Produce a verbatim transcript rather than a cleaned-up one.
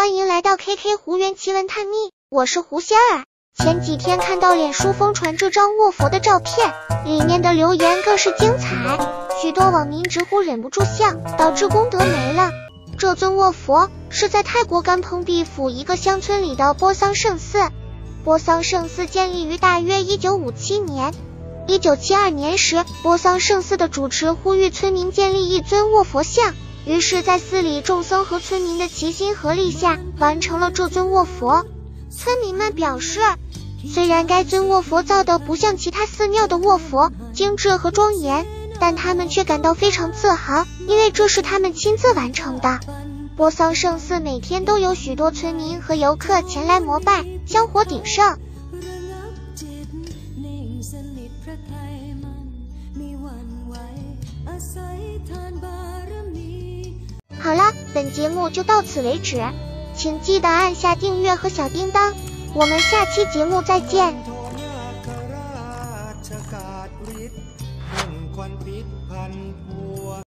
欢迎来到 K K 湖园奇闻探秘，我是胡仙儿。前几天看到脸书疯传这张卧佛的照片，里面的留言更是精彩，许多网民直呼忍不住笑，导致功德没了。这尊卧佛是在泰国甘彭毕府一个乡村里的波桑圣寺。波桑圣寺建立于大约一九五七年。一九七二年时，波桑圣寺的主持呼吁村民建立一尊卧佛像，于是在寺里众僧和村民的齐心合力下，完成了这尊卧佛。村民们表示，虽然该尊卧佛造的不像其他寺庙的卧佛精致和庄严，但他们却感到非常自豪，因为这是他们亲自完成的。波桑圣寺每天都有许多村民和游客前来膜拜，香火鼎盛。好了，本节目就到此为止，请记得按下订阅和小叮当，我们下期节目再见。